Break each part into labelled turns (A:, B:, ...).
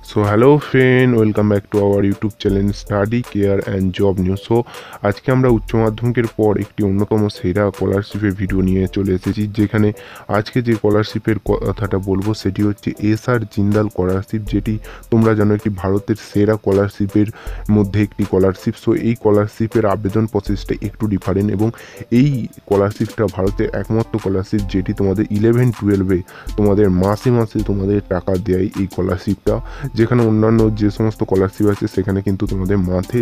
A: So hello friend, welcome back to our YouTube channel study care and job news. So আজকে আমরা উচ্চ মাধ্যমিকের পর একটি অন্যতম সেরা স্কলারশিপের ভিডিও নিয়ে চলে এসেছি, যেখানে আজকে যে স্কলারশিপের কথাটা বলবো সেটি হচ্ছে এসআর জিন্দাল স্কলারশিপ, যেটি তোমরা জানো একটি ভারতের সেরা স্কলারশিপের মধ্যে একটি স্কলারশিপ। সো এই স্কলারশিপের আবেদন প্রসেসটা একটু ডিফারেন্ট, এবং এই স্কলারশিপটা ভারতের একমাত্র স্কলারশিপ যেটি তোমাদের 11-12-এ তোমাদের মাসে মাসে তোমাদের টাকা দেয়। এই স্কলারশিপটা, যেখানে অন্যান্য যে সমস্ত স্কলারশিপ আছে সেখানে কিন্তু তোমাদের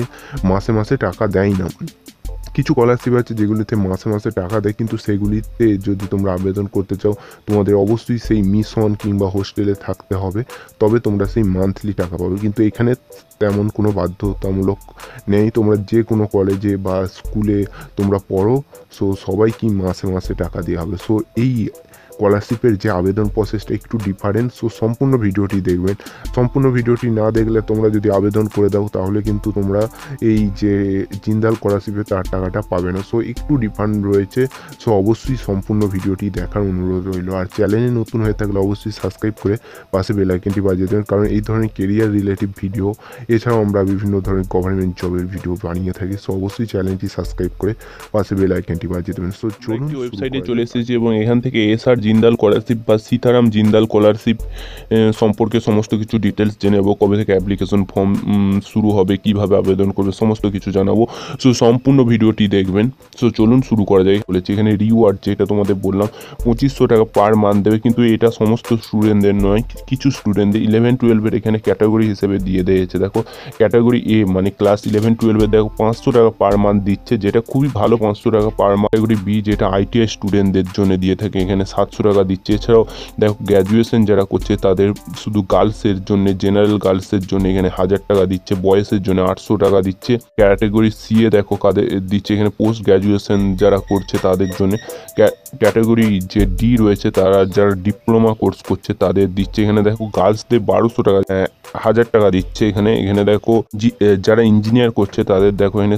A: মাসে মাসে টাকা দেয় না। কিছু স্কলারশিপ আছে যেগুলিতে মাসে মাসে টাকা দেয়, কিন্তু সেগুলিতে যদি তোমরা আবেদন করতে চাও তোমাদের অবশ্যই সেই মিশন কিংবা হোস্টেলে থাকতে হবে, তবে তোমরা সেই মান্থলি টাকা পাবে। কিন্তু এখানে তেমন কোনো বাধ্যতামূলক নেই, তোমরা যে কোনো কলেজে বা স্কুলে তোমরা পড়ো, সো সবাইকে মাসে মাসে টাকা দেওয়া হবে। সো এই স্কলারশিপের যে আবেদন প্রসেসটা একটু ডিফারেন্ট। সো সম্পূর্ণ ভিডিওটি দেখবেন। সম্পূর্ণ ভিডিওটি না দেখলে তোমরা যদি আবেদন করে দাও তাহলে কিন্তু তোমরা এই যে জিন্দাল স্কলারশিপে তার টাকাটা পাবে না। সো একটু ডিফারেন্ট রয়েছে। সো অবশ্যই সম্পূর্ণ ভিডিওটি দেখার অনুরোধ রইল। আর চ্যানেলে নতুন হয়ে থাকলে অবশ্যই সাবস্ক্রাইব করে পাশে বেল আইকনটি বাজিয়ে দেবেন, কারণ এই ধরনের কেরিয়ার রিলেটিভ ভিডিও এছাড়াও আমরা বিভিন্ন ধরনের গভর্নমেন্ট জবের ভিডিও বানিয়ে থাকি। সো অবশ্যই চ্যানেলটি সাবস্ক্রাইব করে পাশে বেল আইকনটি বাজিয়ে দেবেন। সো চলুন
B: ওয়েবসাইটে চলে এসেছি এবং এখান থেকে এসআর জিন্দাল স্কলারশিপ বা সীতারাম জিন্দাল স্কলারশিপ সম্পর্কে সমস্ত কিছু ডিটেলস জেনে নেবো। কবে থেকে অ্যাপ্লিকেশন ফর্ম শুরু হবে, কিভাবে আবেদন করবে, সমস্ত কিছু জানাবো। সো সম্পূর্ণ ভিডিওটি দেখবেন। সো চলুন শুরু করা যায়। বলেছি এখানে রিওয়ার্ড, যেটা তোমাদের বললাম 2500 টাকা পার মান্থ দেবে, কিন্তু এটা সমস্ত স্টুডেন্টদের নয়, কিছু স্টুডেন্টদের 11-12-এর এখানে ক্যাটাগরি হিসেবে দিয়ে দিয়েছে। দেখো ক্যাটাগরি এ মানে ক্লাস 11-12-এর দেখো 500 টাকা পার মান্থ দিচ্ছে, যেটা খুবই ভালো। 500 টাকা পার মান্থ। ক্যাটাগরি বি যেটা আইটিআই স্টুডেন্টদের জন্য দিয়ে থাকে, এখানে 700 টাকা দিচ্ছে। এছাড়াও দেখো গ্র্যাজুয়েশন যারা করছে তাদের শুধু গার্লসের জন্য, জেনারেল গার্লসের জন্য এখানে 1000 টাকা দিচ্ছে, বয়েসের জন্য 800 টাকা দিচ্ছে। ক্যাটাগরি সি এ দেখো কাদের দিচ্ছে, এখানে পোস্ট গ্র্যাজুয়েশন যারা করছে তাদের জন্য। ক্যাটাগরি যে ডি রয়েছে তারা যারা ডিপ্লোমা কোর্স করছে তাদের দিচ্ছে। এখানে দেখো গার্লসদের 1200 টাকা 1000 টাকা দিচ্ছে। এখানে দেখো যারা ইঞ্জিনিয়ার করছে তাদের দেখো এখানে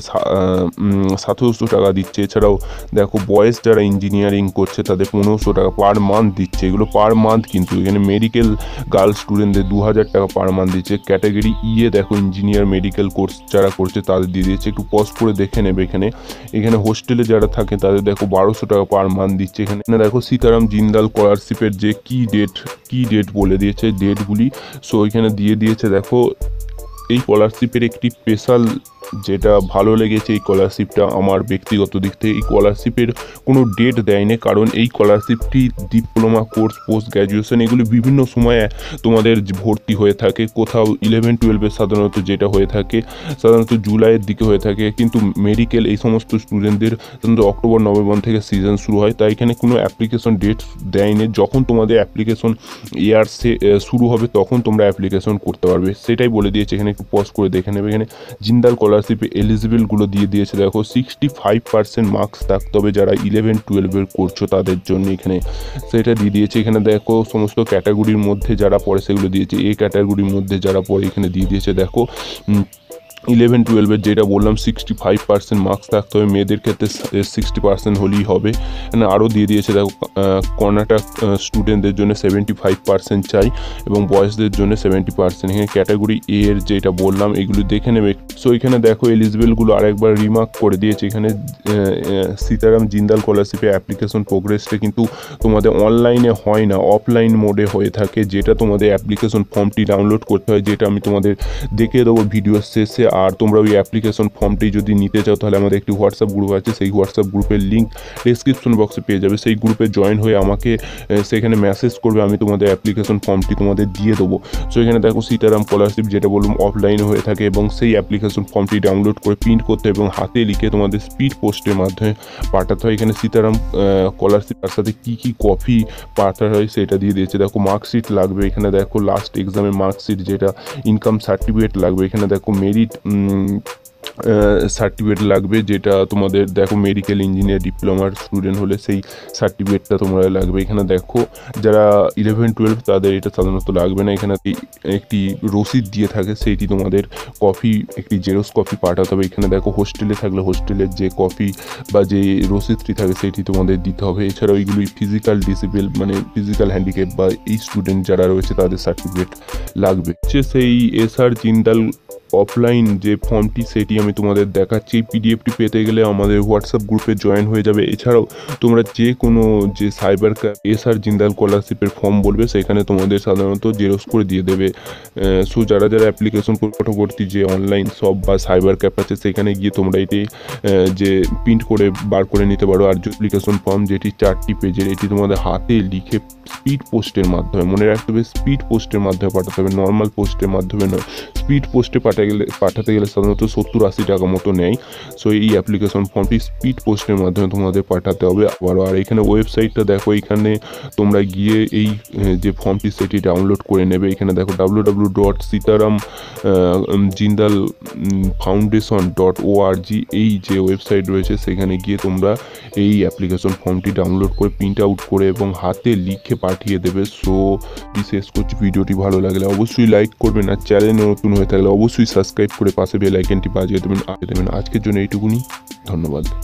B: 1700 টাকা দিচ্ছে। এছাড়াও দেখো বয়েজ যারা ইঞ্জিনিয়ারিং করছে তাদের 1500 টাকা পার মান্থ দিচ্ছে। এগুলো পার মান্থ, কিন্তু এখানে মেডিকেল গার্লস স্টুডেন্টদের 2000 টাকা পার মান্থ দিচ্ছে। ক্যাটাগরি ই এ দেখো ইঞ্জিনিয়ার মেডিকেল কোর্স যারা করছে তাদের দিয়ে দিচ্ছে। একটু পজ করে দেখে নেবে। এখানে হোস্টেলে যারা থাকে তাদের দেখো 1200 টাকা পার মান্থ দিচ্ছে। এখানে দেখো সীতারাম জিন্দাল স্কলারশিপের যে কি ডেট বলে দিয়েছে ডেটগুলি। সো এখানে দিয়ে দিয়েছে। দেখো এই স্কলারশিপের একটি স্পেশাল যেটা ভালো লেগেছে, এই স্কলারশিপটা আমার ব্যক্তিগত দিক থেকে, এই স্কলারশিপের কোনো ডেট দেয়নি, কারণ এই স্কলারশিপটি ডিপ্লোমা কোর্স, পোস্ট গ্র্যাজুয়েশন এগুলি বিভিন্ন সময়ে তোমাদের ভর্তি হয়ে থাকে। কোথাও 11-12-এর সাধারণত যেটা হয়ে থাকে সাধারণত জুলাইয়ের দিকে হয়ে থাকে, কিন্তু মেডিকেল এই সমস্ত স্টুডেন্টদের সাধারণত অক্টোবর-নভেম্বর থেকে সিজন শুরু হয়। তাই এখানে কোনো অ্যাপ্লিকেশন ডেট দেয়নি। যখন তোমাদের অ্যাপ্লিকেশন ইয়ার শুরু হবে তখন তোমরা অ্যাপ্লিকেশন করতে পারবে, সেটাই বলে দিয়েছে। এখানে একটু পজ করে দেখে নেবে। এখানে জিন্দাল স্কলারশিপে এলিজিবলগুলো দিয়ে দিয়েছে। দেখো 65% মার্কস থাকতে হবে যারা 11-12-এর করছো তাদের জন্য, এখানে সেটা দিয়ে দিয়েছে। এখানে দেখো সমস্ত ক্যাটাগরির মধ্যে যারা পড়ে সেগুলো দিয়েছে। এই ক্যাটাগরির মধ্যে যারা পড়ে এখানে দিয়ে দিয়েছে। দেখো 11-12-এর যেটা বললাম 65% মার্কস থাকতে হবে, মেয়েদের ক্ষেত্রে 60% হলেই হবে। মানে আরও দিয়ে দিয়েছে। দেখো কর্ণাটক স্টুডেন্টদের জন্য 75% চাই এবং বয়েজদের জন্য 70%। এখানে ক্যাটাগরি এ এর যেটা বললাম এগুলো দেখে নেবে। সো এখানে দেখো এলিজিবলগুলো আরেকবার রিমার্ক করে দিয়েছে। এখানে সীতারাম জিন্দাল স্কলারশিপে অ্যাপ্লিকেশন প্রোগ্রেসটা কিন্তু তোমাদের অনলাইনে হয় না, অফলাইন মোডে হয়ে থাকে, যেটা তোমাদের অ্যাপ্লিকেশন ফর্মটি ডাউনলোড করতে হয়, যেটা আমি তোমাদের দেখিয়ে দেবো ভিডিওর শেষে। আর তোমরা ওই অ্যাপ্লিকেশন ফর্মটি যদি নিতে চাও তাহলে আমাদের একটি হোয়াটসঅ্যাপ গ্রুপ আছে, সেই হোয়াটসঅ্যাপ গ্রুপের লিঙ্ক ডিসক্রিপশন বক্সে পেয়ে যাবে। সেই গ্রুপে জয়েন হয়ে আমাকে সেখানে মেসেজ করবে, আমি তোমাদের অ্যাপ্লিকেশন ফর্মটি তোমাদের দিয়ে দেবো। সো এখানে দেখো সীতারাম স্কলারশিপ যেটা বললাম অফলাইনে হয়ে থাকে, এবং সেই অ্যাপ্লিকেশন ফর্মটি ডাউনলোড করে প্রিন্ট করতে এবং হাতে লিখে তোমাদের স্পিড পোস্টের মাধ্যমে পাঠাতে হয়। এখানে সীতারাম স্কলারশিপ তার সাথে কী কী কপি পাঠাতে হয় সেটা দিয়ে দিয়েছে। দেখো মার্কশিট লাগবে। এখানে দেখো লাস্ট এক্সামের মার্কশিট, যেটা ইনকাম সার্টিফিকেট লাগবে। এখানে দেখো মেরিট সার্টিফিকেট লাগবে, যেটা তোমাদের দেখো মেডিকেল ইঞ্জিনিয়ার ডিপ্লোমার স্টুডেন্ট হলে সেই সার্টিফিকেটটা তোমরা লাগবে। এখানে দেখো যারা 11-12 তাদের এটা সাধারণত লাগবে না। এখানে একটি রসিদ দিয়ে থাকে, সেইটি তোমাদের কপি, একটি জেরক্স কপি পাঠাতে হবে। এখানে দেখো হোস্টেলে থাকলে হোস্টেলের যে কপি বা যে রসিদটি থাকে সেটি তোমাদের দিতে হবে। এছাড়াও এইগুলি ফিজিক্যাল ডিসেবল মানে ফিজিক্যাল হ্যান্ডিক্যাপ বা এই স্টুডেন্ট যারা রয়েছে তাদের সার্টিফিকেট লাগবে। সেই এসআর জিন্দাল অফলাইন যে ফর্মটি সেটি আমি তোমাদের দেখাচ্ছি। এই পিডিএফটি পেতে গেলে আমাদের হোয়াটসঅ্যাপ গ্রুপে জয়েন হয়ে যাবে। এছাড়াও তোমরা যে কোনো যে সাইবার ক্যাফ এসআর জিন্দাল স্কলারশিপের ফর্ম বলবে সেখানে তোমাদের সাধারণত জেরক্স করে দিয়ে দেবে। সো যারা যারা অ্যাপ্লিকেশন পরবর্তী যে অনলাইন শপ বা সাইবার ক্যাফ আছে সেখানে গিয়ে তোমরা এটি যে প্রিন্ট করে বার করে নিতে পারো। আর যে অ্যাপ্লিকেশন ফর্ম যেটি 4টি পেজের, এটি তোমাদের হাতে লিখে স্পিড পোস্টের মাধ্যমে, মনে রাখতে হবে স্পিড পোস্টের মাধ্যমে পাঠাতে হবে, নর্মাল পোস্টের মাধ্যমে নয়। স্পিড পোস্টে পাঠাতে গেলে সাধারণত 70-80 টাকা মতো নেয়। সো এই অ্যাপ্লিকেশন ফর্মটি স্পিড পোস্টের মাধ্যমে তোমাদের পাঠাতে হবে। আর এখানে ওয়েবসাইটটা দেখো, এখানে তোমরা গিয়ে এই যে ফর্মটি সেটি ডাউনলোড করে নেবে। এখানে দেখো www.sitaram-jindal-foundation.org এই যে ওয়েবসাইট রয়েছে, সেখানে গিয়ে তোমরা এই অ্যাপ্লিকেশন ফর্মটি ডাউনলোড করে প্রিন্ট আউট করে এবং হাতে লিখে পাঠিয়ে দেবে। সো বিশেষ করছি ভিডিওটি ভালো লাগলে অবশ্যই লাইক করবেন, আর চ্যানেলে নতুন হয়ে থাকলে অবশ্যই সাবস্ক্রাইব করে পাশে বেল আইকনটি বাজিয়ে দেবেন। আজকের জন্য এইটুকুনি, ধন্যবাদ।